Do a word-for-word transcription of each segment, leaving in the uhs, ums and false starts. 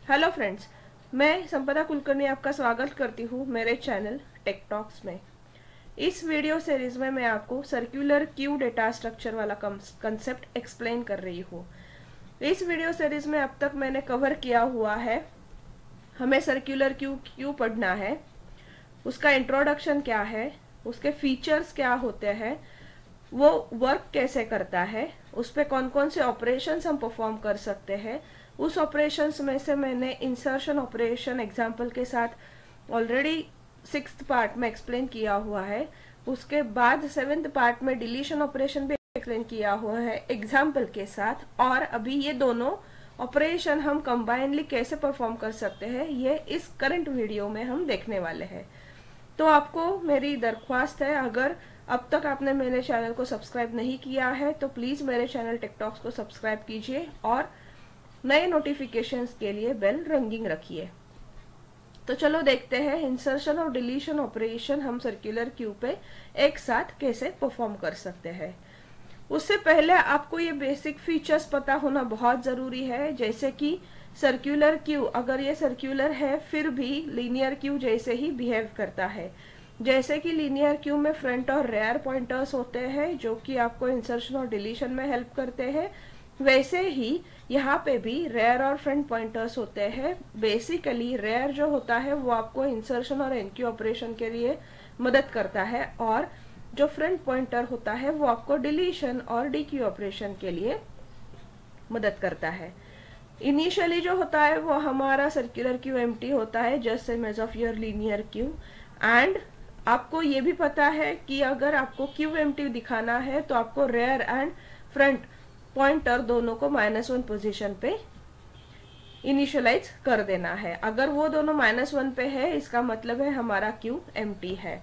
Hello friends, मैं संपदा कुलकर्णी आपका स्वागत करती हूँ मेरे चैनल टेक टॉक्स में। इस वीडियो सीरीज में मैं आपको सर्कुलर क्यू डेटा स्ट्रक्चर वाला कंसेप्ट एक्सप्लेन कर रही हूँ। इस वीडियो सीरीज में अब तक मैंने कवर किया हुआ है हमें सर्कुलर क्यू क्यों पढ़ना है, उसका इंट्रोडक्शन क्या है, उसके फीचर्स क्या होते हैं, वो वर्क कैसे करता है, उस पर कौन कौन से ऑपरेशंस हम परफॉर्म कर सकते हैं। उस ऑपरेशंस में से मैंने इंसर्शन ऑपरेशन एग्जांपल के साथ ऑलरेडी सिक्स्थ पार्ट में एक्सप्लेन किया हुआ है। उसके बाद सेवेंथ पार्ट में डिलीशन ऑपरेशन भी एक्सप्लेन किया हुआ है एग्जांपल के साथ। और अभी ये दोनों ऑपरेशन हम कंबाइनली कैसे परफॉर्म कर सकते हैं, ये इस करंट वीडियो में हम देखने वाले हैं। तो आपको मेरी दरख्वास्त है, अगर अब तक आपने मेरे चैनल को सब्सक्राइब नहीं किया है तो प्लीज मेरे चैनल टिकटॉक्स को सब्सक्राइब कीजिए और नए नोटिफिकेशंस के लिए बेल रंगिंग रखिए। तो चलो देखते हैं इंसर्शन और डिलीशन ऑपरेशन हम सर्कुलर क्यू पे एक साथ कैसे परफॉर्म कर सकते हैं। उससे पहले आपको ये बेसिक फीचर्स पता होना बहुत जरूरी है, जैसे कि सर्कुलर क्यू अगर ये सर्कुलर है फिर भी लीनियर क्यू जैसे ही बिहेव करता है। जैसे कि लीनियर क्यू में फ्रंट और रेयर पॉइंटर्स होते हैं जो कि आपको इंसर्शन और डिलीशन में हेल्प करते हैं, वैसे ही यहाँ पे भी रेयर और फ्रंट पॉइंटर्स होते हैं। बेसिकली रेयर जो होता है वो आपको इंसर्शन और एनक्यू ऑपरेशन के लिए मदद करता है और जो फ्रंट पॉइंटर होता है वो आपको डिलीशन और डीक्यू ऑपरेशन के लिए मदद करता है। इनिशियली जो होता है वो हमारा सर्कुलर क्यू एम्प्टी होता है, just same as of your linear queue. And आपको ये भी पता है कि अगर आपको क्यू एम्प्टी दिखाना है तो आपको रेयर एंड फ्रंट पॉइंटर दोनों को माइनस वन पोजिशन पे इनिशियलाइज कर देना है। अगर वो दोनों माइनस वन पे है इसका मतलब है हमारा क्यू एम्प्टी है।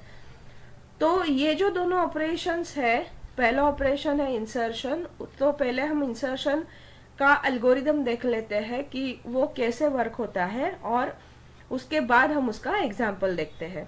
तो ये जो दोनों ऑपरेशंस है, पहला ऑपरेशन है इंसर्शन। तो पहले हम इंसर्शन का एल्गोरिदम देख लेते हैं कि वो कैसे वर्क होता है और उसके बाद हम उसका एग्जाम्पल देखते हैं।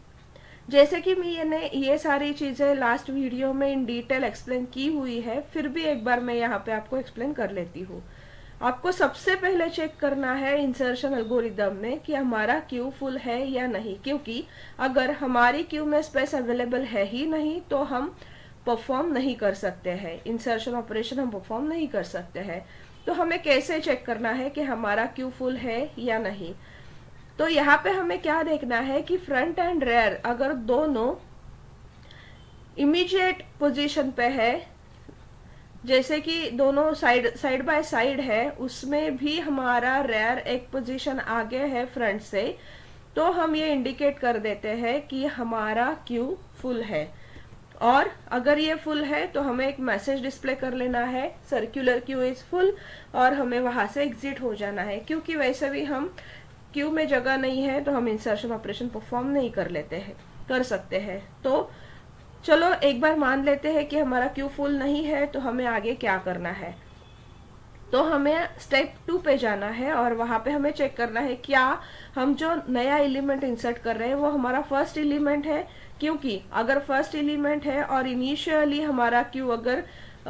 जैसे कि मैंने ये सारी चीजें लास्ट वीडियो में इन डिटेल एक्सप्लेन की हुई है, फिर भी एक बार मैं यहाँ पे आपको एक्सप्लेन कर लेती हूँ। आपको सबसे पहले चेक करना है इंसर्शन एल्गोरिदम में कि हमारा क्यू फुल है या नहीं, क्योंकि अगर हमारी क्यू में स्पेस अवेलेबल है ही नहीं तो हम परफॉर्म नहीं कर सकते हैं, इंसर्शन ऑपरेशन हम परफॉर्म नहीं कर सकते हैं। तो हमें कैसे चेक करना है कि हमारा क्यू फुल है या नहीं। तो यहाँ पे हमें क्या देखना है कि फ्रंट एंड रेयर अगर दोनों इमीडिएट पोजीशन पे है, जैसे कि दोनों साइड साइड बाय साइड है, उसमें भी हमारा रेयर एक पोजीशन आगे है फ्रंट से, तो हम ये इंडिकेट कर देते हैं कि हमारा क्यू फुल है। और अगर ये फुल है तो हमें एक मैसेज डिस्प्ले कर लेना है सर्कुलर क्यू इज फुल, और हमें वहां से एग्जिट हो जाना है, क्योंकि वैसे भी हम क्यू में जगह नहीं है तो हम इंसर्शन ऑपरेशन परफॉर्म नहीं कर लेते हैं कर सकते हैं। तो चलो एक बार मान लेते हैं कि हमारा क्यू फुल नहीं है, तो हमें आगे क्या करना है। तो हमें स्टेप टू पे जाना है और वहां पे हमें चेक करना है क्या हम जो नया एलिमेंट इंसर्ट कर रहे हैं वो हमारा फर्स्ट एलिमेंट है, क्योंकि अगर फर्स्ट एलिमेंट है और इनिशियली हमारा क्यू अगर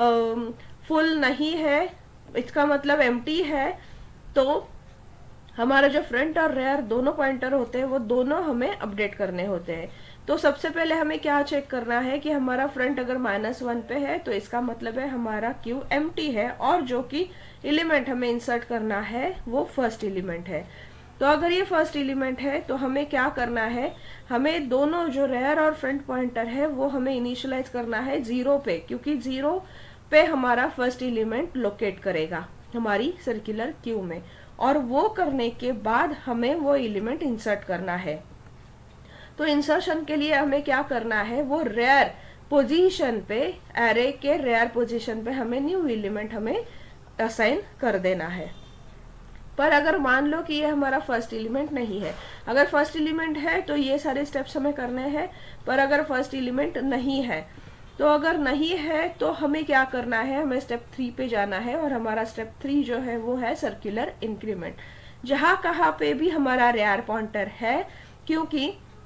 फुल नहीं है, इसका मतलब एम्प्टी है, तो हमारा जो फ्रंट और रेयर दोनों पॉइंटर होते हैं वो दोनों हमें अपडेट करने होते हैं। तो सबसे पहले हमें क्या चेक करना है कि हमारा फ्रंट अगर माइनस वन पे है तो इसका मतलब है हमारा क्यू एम्प्टी है और जो कि एलिमेंट हमें इंसर्ट करना है वो फर्स्ट एलिमेंट है। तो अगर ये फर्स्ट एलिमेंट है तो हमें क्या करना है, हमें दोनों जो रेयर और फ्रंट पॉइंटर है वो हमें इनिशियलाइज करना है जीरो पे, क्योंकि जीरो पे हमारा फर्स्ट एलिमेंट लोकेट करेगा हमारी सर्कुलर क्यू में, और वो करने के बाद हमें वो एलिमेंट इंसर्ट करना है। तो इंसर्शन के लिए हमें क्या करना है, वो रेयर पोजीशन पे, एरे के रेयर पोजीशन पे हमें न्यू एलिमेंट हमें असाइन कर देना है। पर अगर मान लो कि ये हमारा फर्स्ट एलिमेंट नहीं है, अगर फर्स्ट एलिमेंट है तो ये सारे स्टेप्स हमें करने हैं, पर अगर फर्स्ट एलिमेंट नहीं है तो अगर नहीं है तो हमें क्या करना है, हमें स्टेप थ्री पे जाना है। और हमारा स्टेप थ्री जो है वो है सर्कुलर इंक्रीमेंट, जहां कहाँ पे भी हमारा रेयर पॉइंटर है, क्योंकि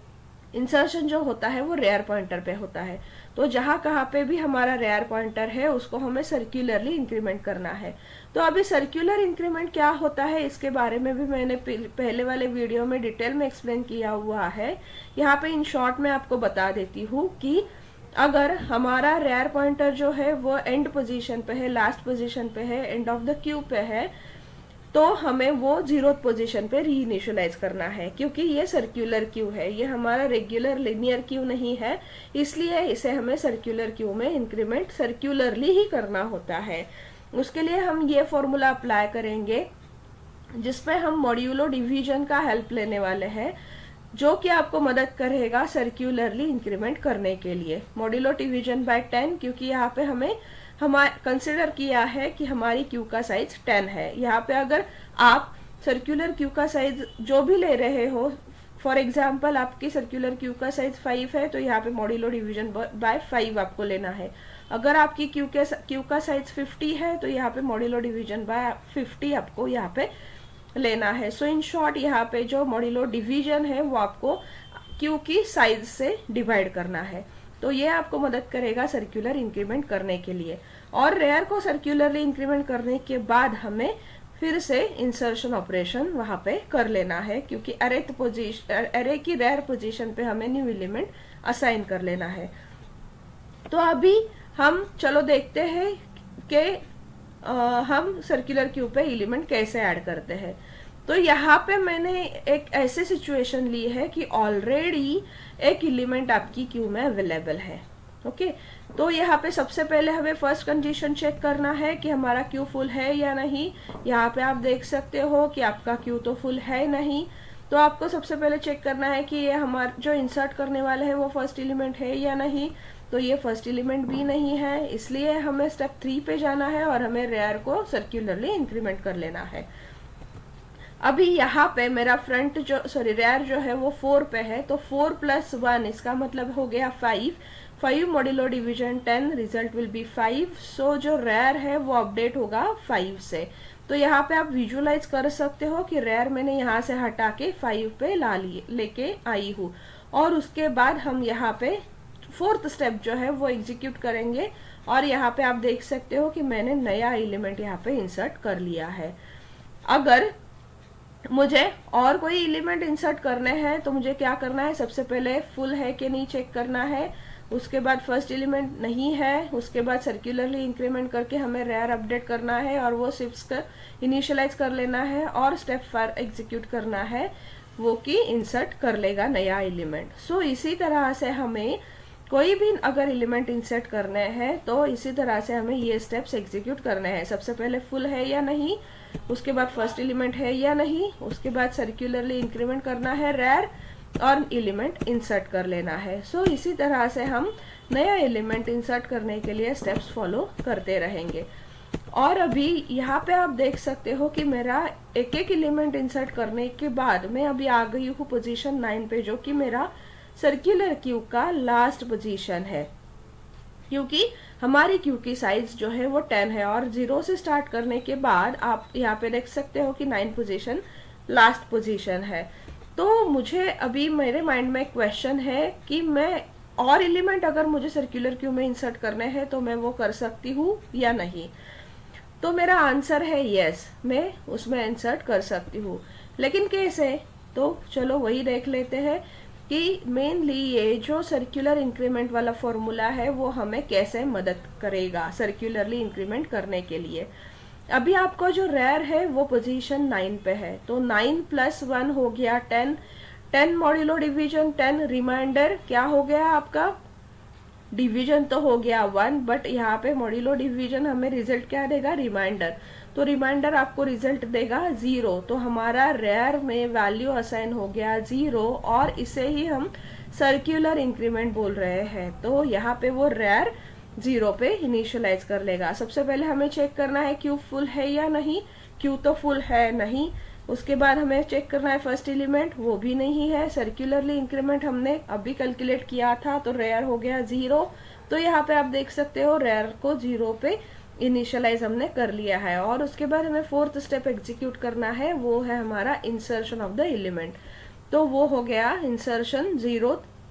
इंसर्शन जो होता है वो रेयर पॉइंटर पे होता है। तो जहां कहाँ पे भी हमारा रेयर पॉइंटर है उसको हमें सर्क्यूलरली इंक्रीमेंट करना है। तो अभी सर्क्यूलर इंक्रीमेंट क्या होता है इसके बारे में भी मैंने पहले वाले वीडियो में डिटेल में एक्सप्लेन किया हुआ है। यहाँ पे इन शॉर्ट में आपको बता देती हूँ कि अगर हमारा रेयर पॉइंटर जो है वो एंड पोजीशन पे है, लास्ट पोजीशन पे है, एंड ऑफ द क्यू पे है, तो हमें वो जीरो पोजीशन पे रीइनिशियलाइज करना है, क्योंकि ये सर्क्यूलर क्यू है, ये हमारा रेगुलर लिनियर क्यू नहीं है, इसलिए इसे हमें सर्क्यूलर क्यू में इंक्रीमेंट सर्क्यूलरली ही करना होता है। उसके लिए हम ये फॉर्मूला अप्लाई करेंगे जिसपे हम मॉड्यूलो डिवीजन का हेल्प लेने वाले हैं, जो कि आपको मदद करेगा सर्क्यूलरली इंक्रीमेंट करने के लिए। मॉड्यूलो डिवीजन बाय टेन, क्योंकि यहाँ पे हमें हमारे कंसिडर किया है कि हमारी क्यू का साइज टेन है। यहाँ पे अगर आप सर्क्यूलर क्यू का साइज जो भी ले रहे हो, फॉर एग्जाम्पल आपकी सर्क्यूलर क्यू का साइज फाइव है तो यहाँ पे मॉड्यूलो डिवीजन बाय फाइव आपको लेना है। अगर आपकी क्यू के क्यू का साइज फिफ्टी है तो यहाँ पे मॉड्यूलो डिवीजन बाय फिफ्टी आपको यहाँ पे लेना है। सो इन शॉर्ट यहाँ पे जो मॉड्यूलो डिवीजन है वो आपको क्यू की साइज से डिवाइड करना है। तो ये आपको मदद करेगा सर्क्यूलर इंक्रीमेंट करने के लिए। और रेयर को सर्क्यूलरली इंक्रीमेंट करने के बाद हमें फिर से इंसर्शन ऑपरेशन वहां पे कर लेना है, क्योंकि अरे पोजीशन अरे की रेयर पोजीशन पे हमें न्यू एलिमेंट असाइन कर लेना है। तो अभी हम चलो देखते हैं कि हम सर्कुलर क्यू पे एलिमेंट कैसे ऐड करते हैं। तो यहाँ पे मैंने एक ऐसी सिचुएशन ली है कि ऑलरेडी एक एलिमेंट आपकी क्यू में अवेलेबल है। Okay okay? तो यहाँ पे सबसे पहले हमें फर्स्ट कंडीशन चेक करना है कि हमारा क्यू फुल है या नहीं। यहाँ पे आप देख सकते हो कि आपका क्यू तो फुल है नहीं, तो आपको सबसे पहले चेक करना है कि ये हमारा जो इंसर्ट करने वाले है वो फर्स्ट एलिमेंट है या नहीं। तो ये फर्स्ट एलिमेंट भी नहीं है, इसलिए हमें स्टेप थ्री पे जाना है और हमें रेयर को सर्क्यूलरली इंक्रीमेंट कर लेना है। अभी यहाँ पे मेरा फ्रंट जो सॉरी रेयर जो है वो फोर पे है, तो फोर प्लस वन इसका मतलब हो गया five. Five modulo division ten, result will be five. So जो रेयर है वो अपडेट होगा फाइव से। तो यहाँ पे आप विजुअलाइज कर सकते हो कि रेयर मैंने यहाँ से हटा के फाइव पे ला लिए लेके आई हूँ। और उसके बाद हम यहाँ पे फोर्थ स्टेप जो है वो एग्जीक्यूट करेंगे और यहाँ पे आप देख सकते हो कि मैंने नया एलिमेंट यहाँ पे इंसर्ट कर लिया है। अगर मुझे और कोई एलिमेंट इंसर्ट करने हैं तो मुझे क्या करना है, सबसे पहले फुल है कि नहीं चेक करना है, उसके बाद फर्स्ट एलिमेंट नहीं है, उसके बाद सर्कुलरली इंक्रीमेंट करके हमें रेयर अपडेट करना है और वो शिफ्ट्स का इनिशियलाइज कर लेना है और स्टेप फोर एग्जीक्यूट करना है, वो कि इंसर्ट कर लेगा नया एलिमेंट। सो so, इसी तरह से हमें कोई भी अगर एलिमेंट इंसर्ट करने हैं तो इसी तरह से हमें ये स्टेप्स एग्जीक्यूट करने हैं। सबसे पहले फुल है या नहीं, उसके बाद फर्स्ट एलिमेंट है या नहीं, उसके बाद सर्कुलरली इंक्रीमेंट करना है रेयर और एलिमेंट इंसर्ट कर लेना है। सो so, इसी तरह से हम नया एलिमेंट इंसर्ट करने के लिए स्टेप्स फॉलो करते रहेंगे। और अभी यहाँ पे आप देख सकते हो कि मेरा एक एक एलिमेंट इंसर्ट करने के बाद मैं अभी आ गई हूँ पोजीशन नाइन पे, जो कि मेरा सर्कुलर क्यू का लास्ट पोजीशन है, क्योंकि हमारी क्यू की साइज जो है वो टेन है और जीरो से स्टार्ट करने के बाद आप यहाँ पे देख सकते हो कि नाइन पोजीशन लास्ट पोजीशन है। तो मुझे अभी मेरे माइंड में क्वेश्चन है कि मैं और एलिमेंट अगर मुझे सर्कुलर क्यू में इंसर्ट करने हैं तो मैं वो कर सकती हूँ या नहीं। तो मेरा आंसर है यस, मैं उसमें इंसर्ट कर सकती हूँ। लेकिन कैसे, तो चलो वही देख लेते हैं कि मेनली ये जो सर्कुलर इंक्रीमेंट वाला फॉर्मूला है वो हमें कैसे मदद करेगा सर्कुलरली इंक्रीमेंट करने के लिए। अभी आपको जो रेयर है वो पोजीशन नाइन पे है, तो नाइन प्लस वन हो गया ten, ten modulo division ten, reminder क्या हो गया आपका, डिवीजन तो हो गया वन, बट यहाँ पे मॉड्यूलो डिवीजन हमें रिजल्ट क्या देगा, रिमाइंडर। तो रिमाइंडर आपको रिजल्ट देगा जीरो, तो हमारा रेयर में वैल्यू असाइन हो गया जीरो और इसे ही हम सर्कुलर इंक्रीमेंट बोल रहे हैं। तो यहाँ पे वो रेयर जीरो पे इनिशियलाइज कर लेगा। सबसे पहले हमें चेक करना है क्यू फुल है या नहीं, क्यू तो फुल है नहीं। उसके बाद हमें चेक करना है फर्स्ट एलिमेंट, वो भी नहीं है। सर्कुलरली इंक्रीमेंट हमने अभी कैलकुलेट किया था तो रेयर हो गया जीरो। तो यहाँ पे आप देख सकते हो रेयर को जीरो पे इनिशियलाइज हमने कर लिया है। और उसके बाद हमें फोर्थ स्टेप एग्जीक्यूट करना है, वो है हमारा इंसर्शन ऑफ द एलिमेंट। तो वो हो गया इंसर्शन जीरो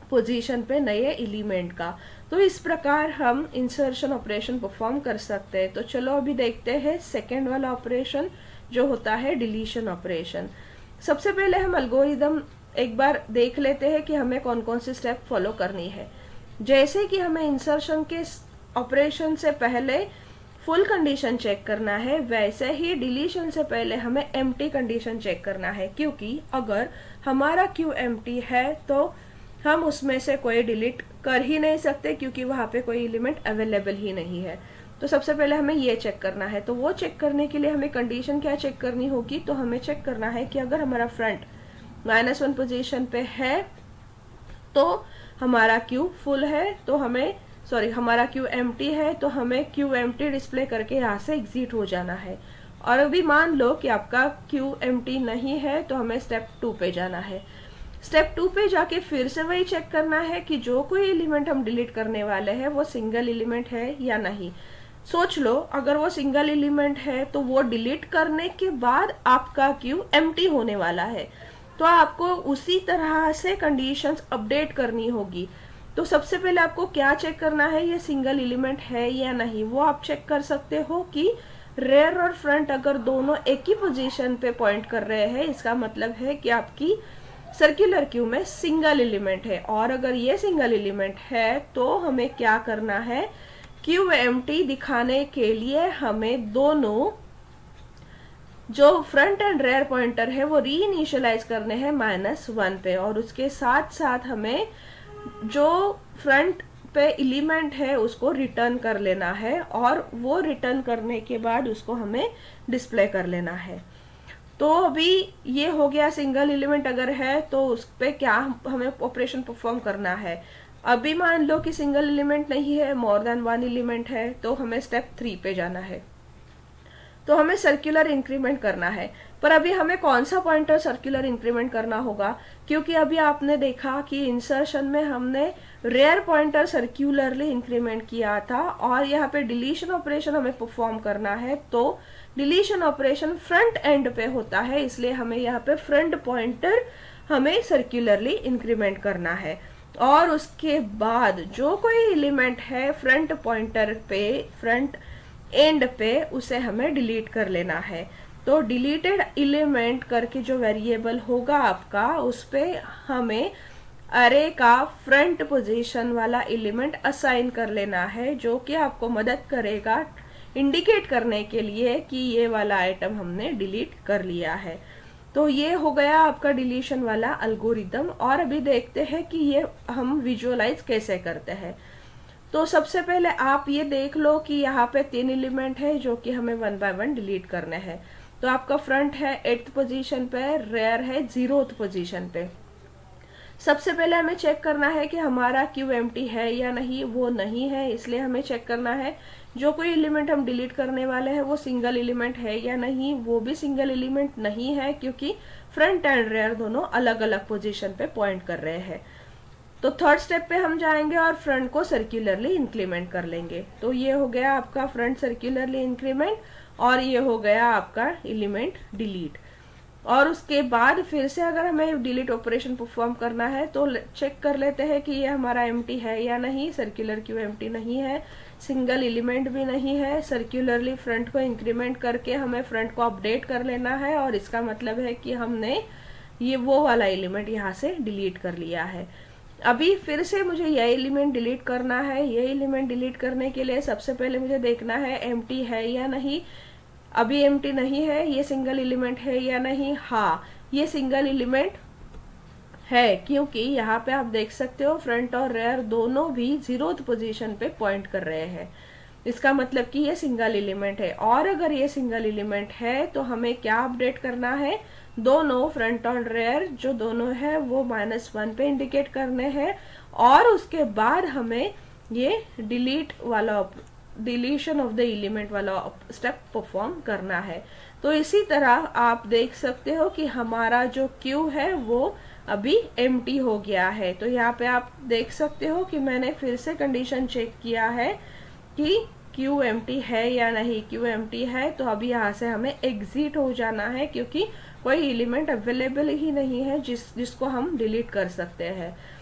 पोजीशन पे नए एलिमेंट का। तो इस प्रकार हम इंसर्शन ऑपरेशन परफॉर्म कर सकते हैं। तो चलो अभी देखते हैं सेकेंड वाला ऑपरेशन जो होता है डिलीशन ऑपरेशन। सबसे पहले हम एल्गोरिदम एक बार देख लेते हैं कि हमें कौन कौन सी स्टेप फॉलो करनी है। जैसे कि हमें इंसर्शन के ऑपरेशन से पहले फुल कंडीशन चेक करना है, वैसे ही डिलीशन से पहले हमें एम्प्टी कंडीशन चेक करना है, क्योंकि अगर हमारा क्यू एम्प्टी है तो हम उसमें से कोई डिलीट कर ही नहीं सकते, क्योंकि वहां पे कोई एलिमेंट अवेलेबल ही नहीं है। तो सबसे पहले हमें ये चेक करना है। तो वो चेक करने के लिए हमें कंडीशन क्या चेक करनी होगी, तो हमें चेक करना है कि अगर हमारा फ्रंट माइनस वन पोजिशन पे है तो हमारा क्यू फुल है, तो हमें सॉरी हमारा क्यू एम्प्टी है तो हमें क्यू एम्प्टी डिस्प्ले करके यहाँ से एग्जिट हो जाना है। और अभी मान लो कि आपका क्यू एम्प्टी नहीं है तो हमें स्टेप टू पे जाना है। स्टेप टू पे जाके फिर से वही चेक करना है कि जो कोई एलिमेंट हम डिलीट करने वाले हैं वो सिंगल एलिमेंट है या नहीं। सोच लो, अगर वो सिंगल एलिमेंट है तो वो डिलीट करने के बाद आपका क्यू एम्प्टी होने वाला है, तो आपको उसी तरह से कंडीशंस अपडेट करनी होगी। तो सबसे पहले आपको क्या चेक करना है, ये सिंगल एलिमेंट है या नहीं। वो आप चेक कर सकते हो कि रेयर और फ्रंट अगर दोनों एक ही पोजीशन पे पॉइंट कर रहे हैं, इसका मतलब है कि आपकी सर्कुलर क्यू में सिंगल एलिमेंट है। और अगर ये सिंगल एलिमेंट है तो हमें क्या करना है, क्यू एम्प्टी दिखाने के लिए हमें दोनों जो फ्रंट एंड रेयर पॉइंटर है वो री इनिशियलाइज करने हैं माइनस वन पे, और उसके साथ साथ हमें जो फ्रंट पे एलिमेंट है उसको रिटर्न कर लेना है, और वो रिटर्न करने के बाद उसको हमें डिस्प्ले कर लेना है। तो अभी ये हो गया, सिंगल एलिमेंट अगर है तो उस पे क्या हमें ऑपरेशन परफॉर्म करना है। अभी मान लो कि सिंगल एलिमेंट नहीं है, मोर देन वन एलिमेंट है, तो हमें स्टेप थ्री पे जाना है। तो हमें सर्कुलर इंक्रीमेंट करना है। पर अभी हमें कौन सा पॉइंटर सर्कुलर इंक्रीमेंट करना होगा, क्योंकि अभी आपने देखा कि इंसर्शन में हमने रेयर पॉइंटर सर्कुलरली इंक्रीमेंट किया था, और यहाँ पे डिलीशन ऑपरेशन हमें परफॉर्म करना है। तो डिलीशन ऑपरेशन फ्रंट एंड पे होता है, इसलिए हमें यहाँ पे फ्रंट पॉइंटर हमें सर्कुलरली इंक्रीमेंट करना है। और उसके बाद जो कोई एलिमेंट है फ्रंट पॉइंटर पे, फ्रंट एंड पे, उसे हमें डिलीट कर लेना है। तो डिलीटेड एलिमेंट करके जो वेरिएबल होगा आपका, उस पे हमें अरे का फ्रंट पोजीशन वाला एलिमेंट असाइन कर लेना है, जो कि आपको मदद करेगा इंडिकेट करने के लिए कि ये वाला आइटम हमने डिलीट कर लिया है। तो ये हो गया आपका डिलीशन वाला एल्गोरिदम। और अभी देखते हैं कि ये हम विजुअलाइज कैसे करते हैं। तो सबसे पहले आप ये देख लो कि यहाँ पे तीन एलिमेंट है जो कि हमें वन बाय वन डिलीट करने हैं। तो आपका फ्रंट है एट्थ पोजीशन पे, रेयर है जीरोथ पोजीशन पे। सबसे पहले हमें चेक करना है कि हमारा क्यू एम्प्टी है या नहीं। वो नहीं है, इसलिए हमें चेक करना है जो कोई एलिमेंट हम डिलीट करने वाले हैं वो सिंगल एलिमेंट है या नहीं। वो भी सिंगल एलिमेंट नहीं है, क्योंकि फ्रंट एंड रेयर दोनों अलग अलग पोजीशन पे पॉइंट कर रहे हैं। तो थर्ड स्टेप पे हम जाएंगे और फ्रंट को सर्कुलरली इंक्रीमेंट कर लेंगे। तो ये हो गया आपका फ्रंट सर्कुलरली इंक्रीमेंट, और ये हो गया आपका एलिमेंट डिलीट। और उसके बाद फिर से अगर हमें डिलीट ऑपरेशन परफॉर्म करना है तो चेक कर लेते हैं कि ये हमारा एम्प्टी है या नहीं। सर्कुलर क्यू एम्प्टी नहीं है, सिंगल एलिमेंट भी नहीं है। सर्कुलरली फ्रंट को इंक्रीमेंट करके हमें फ्रंट को अपडेट कर लेना है, और इसका मतलब है कि हमने ये वो वाला एलिमेंट यहाँ से डिलीट कर लिया है। अभी फिर से मुझे यह एलिमेंट डिलीट करना है। ये एलिमेंट डिलीट करने के लिए सबसे पहले मुझे देखना है एम्प्टी है या नहीं। अभी एम्प्टी नहीं है, ये सिंगल एलिमेंट है या नहीं। हाँ, ये सिंगल एलिमेंट है, क्योंकि यहाँ पे आप देख सकते हो फ्रंट और रेयर दोनों भी जीरोथ पोजीशन पे पॉइंट कर रहे हैं। इसका मतलब कि ये सिंगल एलिमेंट है। और अगर ये सिंगल एलिमेंट है तो हमें क्या अपडेट करना है, दोनों फ्रंट और रेयर जो दोनों है वो माइनस वन पे इंडिकेट करने हैं, और उसके बाद हमें ये डिलीट वाला डिलीशन ऑफ द एलिमेंट वाला स्टेप परफॉर्म करना है। तो इसी तरह आप देख सकते हो कि हमारा जो क्यू है वो अभी एम्प्टी हो गया है। तो यहाँ पे आप देख सकते हो कि मैंने फिर से कंडीशन चेक किया है कि क्यू एम्प्टी है या नहीं। क्यू एम्प्टी है तो अभी यहाँ से हमें एग्जिट हो जाना है, क्योंकि कोई एलिमेंट अवेलेबल ही नहीं है जिस जिसको हम डिलीट कर सकते हैं।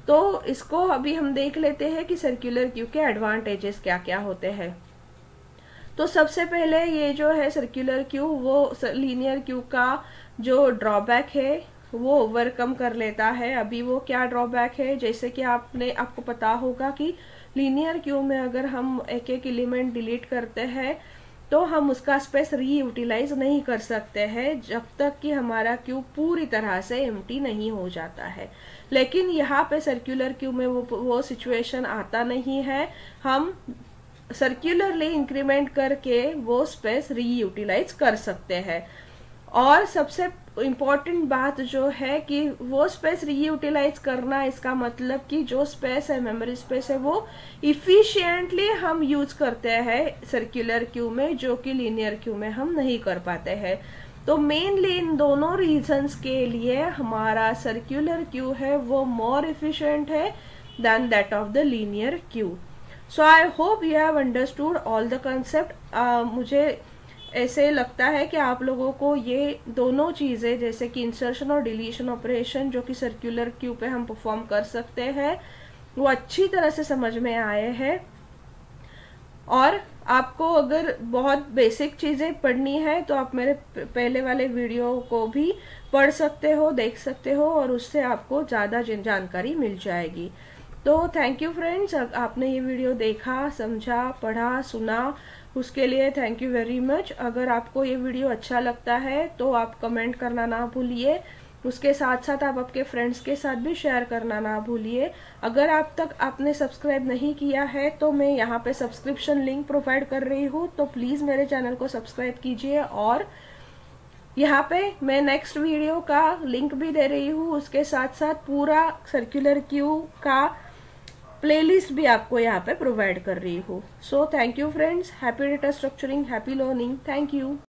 तो इसको अभी हम देख लेते हैं कि सर्कुलर क्यू के एडवांटेजेस क्या क्या होते हैं। तो सबसे पहले ये जो है सर्कुलर क्यू, वो लीनियर क्यू का जो ड्रॉबैक है वो ओवरकम कर लेता है। अभी वो क्या ड्रॉबैक है, जैसे कि आपने आपको पता होगा कि लीनियर क्यू में अगर हम एक एक एलिमेंट डिलीट करते हैं तो हम उसका स्पेस रीयूटिलाइज नहीं कर सकते हैं जब तक कि हमारा क्यू पूरी तरह से एम्प्टी नहीं हो जाता है। लेकिन यहाँ पे सर्कुलर क्यू में वो वो सिचुएशन आता नहीं है। हम सर्कुलरली इंक्रीमेंट करके वो स्पेस रीयूटिलाइज कर सकते हैं। और सबसे इम्पॉर्टेंट बात जो है कि वो स्पेस रीयूटिलाइज करना, इसका मतलब कि जो स्पेस है, मेमोरी स्पेस है, वो इफिशिएंटली हम यूज करते हैं सर्कुलर क्यू में, जो कि लीनियर क्यू में हम नहीं कर पाते हैं। तो मेनली इन दोनों रीजंस के लिए हमारा सर्कुलर क्यू है वो मोर इफिशिएंट है then that of the linear queue. So I hope you have understood all the concept. मुझे ऐसे लगता है कि आप लोगों को ये दोनों चीजें, जैसे कि इंसर्शन और डिलीशन ऑपरेशन जो कि सर्कुलर क्यू पे हम परफॉर्म कर सकते हैं, वो अच्छी तरह से समझ में आए हैं। और आपको अगर बहुत बेसिक चीजें पढ़नी है तो आप मेरे पहले वाले वीडियो को भी पढ़ सकते हो, देख सकते हो, और उससे आपको ज्यादा जानकारी मिल जाएगी। तो थैंक यू फ्रेंड्स, आपने ये वीडियो देखा, समझा, पढ़ा, सुना, उसके लिए थैंक यू वेरी मच। अगर आपको ये वीडियो अच्छा लगता है तो आप कमेंट करना ना भूलिए। उसके साथ साथ आप आपके फ्रेंड्स के साथ भी शेयर करना ना भूलिए। अगर आप तक आपने सब्सक्राइब नहीं किया है तो मैं यहाँ पे सब्सक्रिप्शन लिंक प्रोवाइड कर रही हूँ, तो प्लीज मेरे चैनल को सब्सक्राइब कीजिए। और यहाँ पे मैं नेक्स्ट वीडियो का लिंक भी दे रही हूँ, उसके साथ साथ पूरा सर्कुलर क्यू का प्लेलिस्ट भी आपको यहाँ पे प्रोवाइड कर रही हूँ। So thank you friends, happy data structuring, happy learning, thank you.